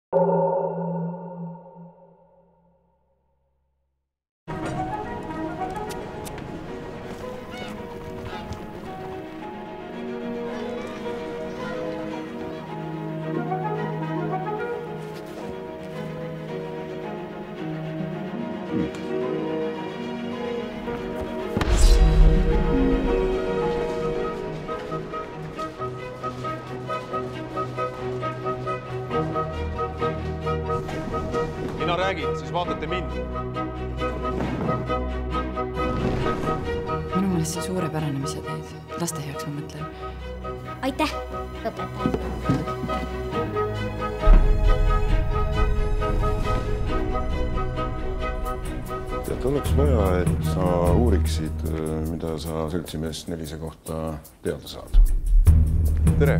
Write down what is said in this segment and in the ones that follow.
Mina räägin, siis vaatate mind. Minu meelest see suurepärane, mis sa teed. Laste heaks ma mõtlen. Aitäh, õpetaja. Tead, oleks vaja, et sa uuriksid, mida sa seltsimees Nelise kohta teada saad. Tere!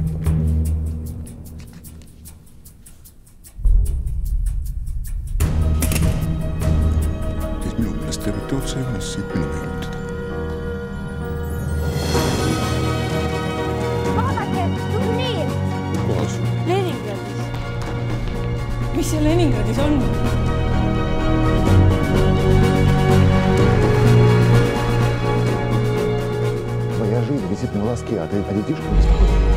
Minu meelest te võite otse joones siit minu meenutada. Vaadake, turniir! Kohas? Leningradis. Mis see Leningradis on? Твоя жизнь висит на волоске, а ты летишь в